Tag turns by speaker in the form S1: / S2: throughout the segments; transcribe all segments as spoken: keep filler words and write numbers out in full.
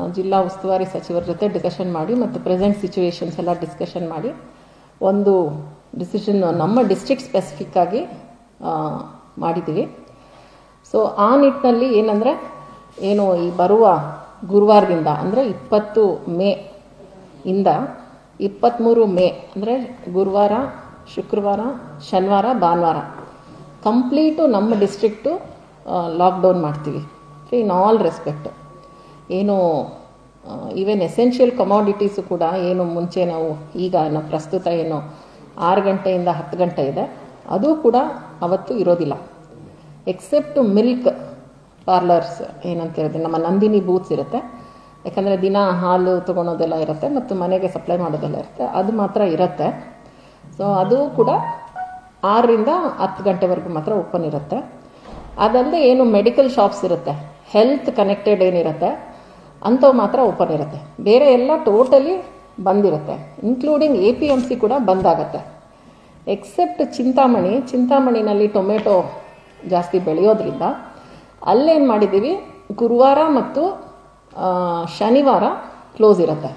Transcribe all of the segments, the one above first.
S1: ಜಿಲ್ಲಾ ಉಸ್ತುವಾರಿ ಸಚಿವರ ಜೊತೆ ಡಿಸ್ಕಷನ್ ಮಾಡಿ ಮತ್ತು ಪ್ರೆಸೆಂಟ್ ಸಿಚುವೇಶನ್ಸ್ ಎಲ್ಲ ಡಿಸ್ಕಷನ್ ಮಾಡಿ ಒಂದು ಡಿಸಿಷನ್ ನಮ್ಮ ಡಿಸ್ಟ್ರಿಕ್ಟ್ ಸ್ಪೆಸಿಫಿಕ್ ಆಗಿ ಮಾಡಿದ್ದೀವಿ. ಸೊ ಆ ನಿಟ್ಟಿನಲ್ಲಿ ಏನಂದರೆ ಏನು ಈ ಬರುವ ಗುರುವಾರದಿಂದ ಅಂದರೆ ಇಪ್ಪತ್ತು ಮೇ ಇಂದ ಇಪ್ಪತ್ತ್ಮೂರು ಮೇ ಅಂದರೆ ಗುರುವಾರ, ಶುಕ್ರವಾರ, ಶನಿವಾರ, ಭಾನುವಾರ ಕಂಪ್ಲೀಟು ನಮ್ಮ ಡಿಸ್ಟ್ರಿಕ್ಟು ಲಾಕ್ಡೌನ್ ಮಾಡ್ತೀವಿ ಇನ್ ಆಲ್ ರೆಸ್ಪೆಕ್ಟ್. ಏನು ಈವನ್ ಎಸೆನ್ಷಿಯಲ್ ಕಮಾಡಿಟೀಸು ಕೂಡ ಏನು ಮುಂಚೆ ನಾವು ಈಗ ನಾವು ಪ್ರಸ್ತುತ ಏನು ಆರು ಗಂಟೆಯಿಂದ ಹತ್ತು ಗಂಟೆ ಇದೆ ಅದು ಕೂಡ ಅವತ್ತು ಇರೋದಿಲ್ಲ. ಎಕ್ಸೆಪ್ಟ್ ಮಿಲ್ಕ್ ಪಾರ್ಲರ್ಸ್ ಏನಂತ ಹೇಳಿದ್ರೆ ನಮ್ಮ ನಂದಿನಿ ಬೂತ್ಸ್ ಇರುತ್ತೆ, ಯಾಕಂದರೆ ದಿನ ಹಾಲು ತೊಗೊಳೋದೆಲ್ಲ ಇರುತ್ತೆ ಮತ್ತು ಮನೆಗೆ ಸಪ್ಲೈ ಮಾಡೋದೆಲ್ಲ ಇರುತ್ತೆ, ಅದು ಮಾತ್ರ ಇರುತ್ತೆ. ಸೊ ಅದು ಕೂಡ ಆರರಿಂದ ಹತ್ತು ಗಂಟೆವರೆಗೂ ಮಾತ್ರ ಓಪನ್ ಇರುತ್ತೆ. ಅದಲ್ಲದೆ ಏನು ಮೆಡಿಕಲ್ ಶಾಪ್ಸ್ ಇರುತ್ತೆ, ಹೆಲ್ತ್ ಕನೆಕ್ಟೆಡ್ ಏನಿರುತ್ತೆ ಅಂಥವು ಮಾತ್ರ ಓಪನ್ ಇರುತ್ತೆ. ಬೇರೆ ಎಲ್ಲ ಟೋಟಲಿ ಬಂದಿರುತ್ತೆ, including A P M C ಕೂಡ ಬಂದಾಗತ್ತೆ. ಎಕ್ಸೆಪ್ಟ್ ಚಿಂತಾಮಣಿ ಚಿಂತಾಮಣಿನಲ್ಲಿ ಟೊಮೆಟೊ ಜಾಸ್ತಿ ಬೆಳೆಯೋದ್ರಿಂದ ಅಲ್ಲೇನು ಮಾಡಿದ್ದೀವಿ, ಗುರುವಾರ ಮತ್ತು ಶನಿವಾರ ಕ್ಲೋಸ್ ಇರುತ್ತೆ,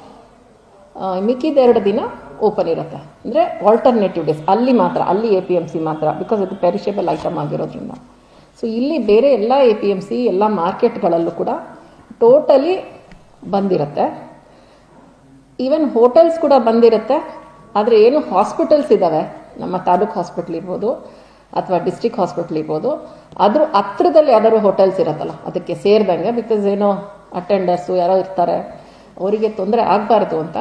S1: ಮಿಕ್ಕಿದೆರಡು ದಿನ ಓಪನ್ ಇರುತ್ತೆ. ಅಂದರೆ ಆಲ್ಟರ್ನೇಟಿವ್ ಡೇಸ್ ಅಲ್ಲಿ ಮಾತ್ರ, ಅಲ್ಲಿ ಎ ಪಿ ಎಮ್ ಸಿ ಮಾತ್ರ, ಬಿಕಾಸ್ ಅದು ಪೆರಿಷೇಬಲ್ ಐಟಮ್ ಆಗಿರೋದ್ರಿಂದ. ಸೊ ಇಲ್ಲಿ ಬೇರೆ ಎಲ್ಲ ಎ ಪಿ ಎಮ್ ಸಿ ಎಲ್ಲ ಮಾರ್ಕೆಟ್ಗಳಲ್ಲೂ ಕೂಡ ಟೋಟಲಿ ಬಂದಿರುತ್ತೆ. ಈವನ್ ಹೋಟೆಲ್ಸ್ ಕೂಡ ಬಂದಿರುತ್ತೆ. ಆದರೆ ಏನು ಹಾಸ್ಪಿಟಲ್ಸ್ ಇದ್ದಾವೆ, ನಮ್ಮ ತಾಲೂಕು ಹಾಸ್ಪಿಟ್ಲ್ ಇರ್ಬೋದು ಅಥವಾ ಡಿಸ್ಟ್ರಿಕ್ಟ್ ಹಾಸ್ಪಿಟ್ಲ್ ಇರ್ಬೋದು, ಅದ್ರ ಹತ್ರದಲ್ಲಿ ಯಾವ್ದಾದ್ರು ಹೋಟೆಲ್ಸ್ ಇರುತ್ತಲ್ಲ ಅದಕ್ಕೆ ಸೇರಿದಂಗೆ, ಬಿಕಾಸ್ ಏನೋ ಅಟೆಂಡರ್ಸು ಯಾರೋ ಇರ್ತಾರೆ, ಅವರಿಗೆ ತೊಂದರೆ ಆಗಬಾರ್ದು ಅಂತ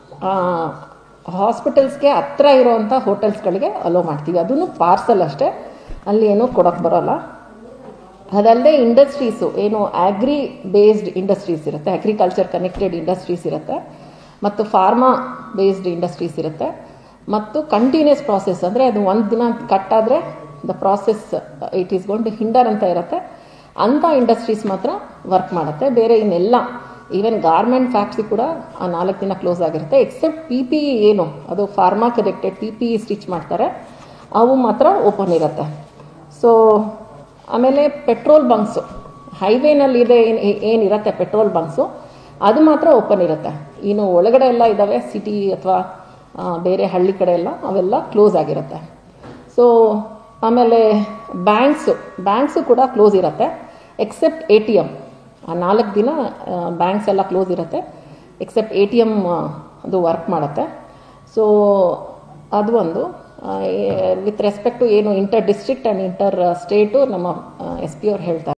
S1: ಹಾಸ್ಪಿಟಲ್ಸ್ಗೆ ಹತ್ರ ಇರೋವಂಥ ಹೋಟೆಲ್ಸ್ಗಳಿಗೆ ಅಲೋ ಮಾಡ್ತೀವಿ. ಅದನ್ನು ಪಾರ್ಸಲ್ ಅಷ್ಟೇ, ಅಲ್ಲಿ ಏನೂ ಕೊಡೋಕ್ಕೆ ಬರೋಲ್ಲ. ಅದಲ್ಲದೆ ಇಂಡಸ್ಟ್ರೀಸು ಏನು ಆಗ್ರಿ ಬೇಸ್ಡ್ ಇಂಡಸ್ಟ್ರೀಸ್ ಇರುತ್ತೆ, ಅಗ್ರಿಕಲ್ಚರ್ ಕನೆಕ್ಟೆಡ್ ಇಂಡಸ್ಟ್ರೀಸ್ ಇರುತ್ತೆ ಮತ್ತು ಫಾರ್ಮಾ ಬೇಸ್ಡ್ ಇಂಡಸ್ಟ್ರೀಸ್ ಇರುತ್ತೆ ಮತ್ತು ಕಂಟಿನ್ಯೂಸ್ ಪ್ರಾಸೆಸ್, ಅಂದರೆ ಅದು ಒಂದು ದಿನ ಕಟ್ಟಾದರೆ the process it is gone to hinder ಅಂತ ಇರುತ್ತೆ, ಅಂಥ ಇಂಡಸ್ಟ್ರೀಸ್ ಮಾತ್ರ ವರ್ಕ್ ಮಾಡುತ್ತೆ. ಬೇರೆ ಇನ್ನೆಲ್ಲ ಈವನ್ ಗಾರ್ಮೆಂಟ್ ಫ್ಯಾಕ್ಟ್ರಿ ಕೂಡ ಆ ನಾಲ್ಕು ದಿನ ಕ್ಲೋಸ್ ಆಗಿರುತ್ತೆ. ಎಕ್ಸೆಪ್ಟ್ ಪಿ ಪಿ ಇ ಏನು ಅದು pharma connected P P E stitch ಮಾಡ್ತಾರೆ, ಅವು ಮಾತ್ರ ಓಪನ್ ಇರುತ್ತೆ. ಸೊ ಆಮೇಲೆ ಪೆಟ್ರೋಲ್ ಬಂಕ್ಸು ಹೈವೇನಲ್ಲಿ ಇದೆ ಏನು ಏನಿರುತ್ತೆ ಪೆಟ್ರೋಲ್ ಬಂಕ್ಸು ಅದು ಮಾತ್ರ ಓಪನ್ ಇರುತ್ತೆ. ಇನ್ನು ಒಳಗಡೆ ಎಲ್ಲ ಇದ್ದಾವೆ ಸಿಟಿ ಅಥವಾ ಬೇರೆ ಹಳ್ಳಿ ಕಡೆ ಎಲ್ಲ ಅವೆಲ್ಲ ಕ್ಲೋಸ್ ಆಗಿರುತ್ತೆ. ಸೊ ಆಮೇಲೆ ಬ್ಯಾಂಕ್ಸು ಬ್ಯಾಂಕ್ಸು ಕೂಡ ಕ್ಲೋಸ್ ಇರುತ್ತೆ, ಎಕ್ಸೆಪ್ಟ್ ಎ ಟಿ ಎಮ್. ಆ ನಾಲ್ಕು ದಿನ ಬ್ಯಾಂಕ್ಸ್ ಎಲ್ಲ ಕ್ಲೋಸ್ ಇರುತ್ತೆ, ಎಕ್ಸೆಪ್ಟ್ ಎ ಟಿ ಎಮ್ ಅದು ವರ್ಕ್ ಮಾಡುತ್ತೆ. ಸೊ ಅದು ಒಂದು ವಿತ್ ರೆಸ್ಪೆಕ್ಟ್ ಟು ಏನು inter district and inter state ನಮ್ಮ ಎಸ್ ಪಿ ಅವ್ರು ಹೇಳ್ತಾರೆ.